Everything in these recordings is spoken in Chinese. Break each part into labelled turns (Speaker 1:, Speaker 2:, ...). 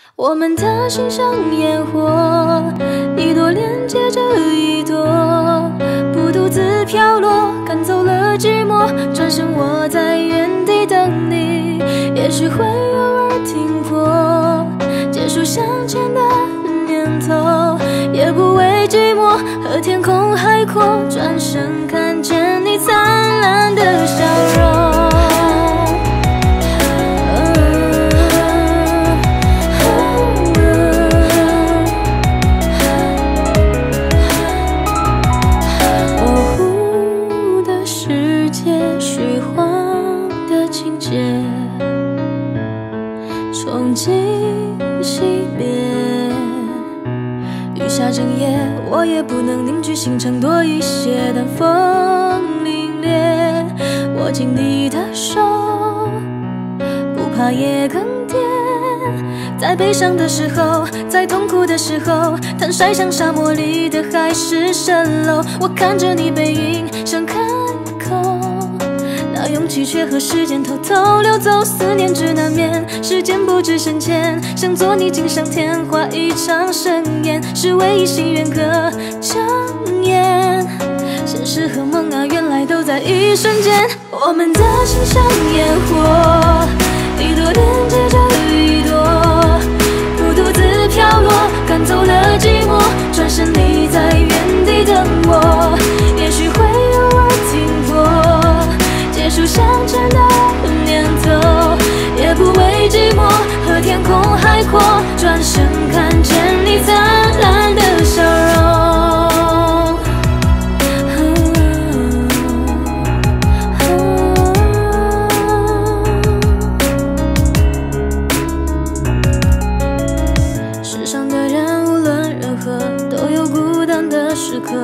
Speaker 1: 我们的心像烟火，一朵连接着一朵，不独自飘落，赶走了寂寞。转身我在原地等你，也许会偶尔停泊，结束向前的念头，也不畏寂寞和天空海阔。转身看见你灿烂的笑容。 憧憬熄灭，雨下整夜，我也不能凝聚心肠多一些。但风凛冽，握紧你的手，不怕夜更迭。在悲伤的时候，在痛苦的时候，坦率像沙漠里的海市蜃楼。我看着你背影，想开口。 勇气却和时间偷偷溜走，思念只难眠，时间不知深浅。想做你锦上添花一场盛宴，是唯一心愿可睁眼。现实和梦啊，原来都在一瞬间。我们的心像烟火，一朵连接着一朵，不独自飘落，赶走了寂寞。转身你在原地等我，也许会偶尔停泊。 结束向前的念头，也不畏寂寞和天空海阔。转身看见你灿烂的笑容。世上的人无论如何都有孤单的时刻。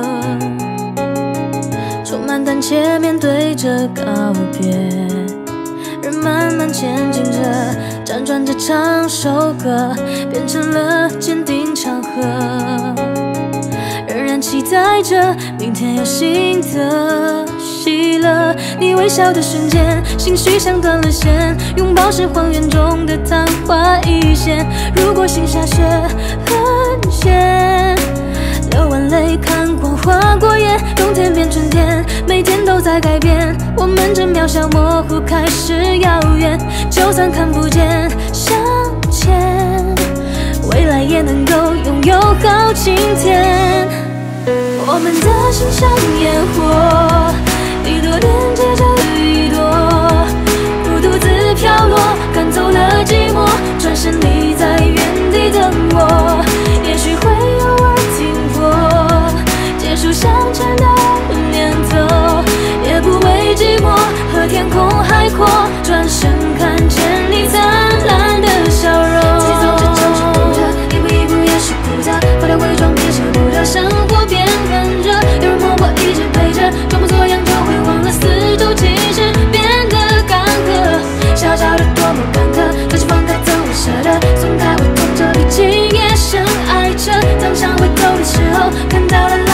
Speaker 1: 充满胆怯，面对着告别，人慢慢前进着，辗转着唱首歌，变成了坚定长河。仍然期待着明天有新的喜乐。你微笑的瞬间，心绪像断了线，拥抱是荒原中的昙花一现。如果心下雪很咸。 流完泪，看光划过眼，冬天变春天，每天都在改变。我们正渺小模糊，开始遥远。就算看不见，向前，未来也能够拥有好晴天。我们的心像烟火，一朵连接着一朵，不独自飘落，赶走了寂寞。转身你在原地等我，也许会偶尔。 结束向前的念头，也不畏寂寞和天空海阔。转身看见你灿烂的笑容。自己走着就是哭着，一步一步也是苦涩，脱掉伪装也舍不得，生活变很热。有人默默一直陪着，装模作样就会忘了四周其实变得干涸。小小的多么坎坷，可是放开怎会舍得？松开会痛着，毕竟也深爱着。当想回头的时候，看到了。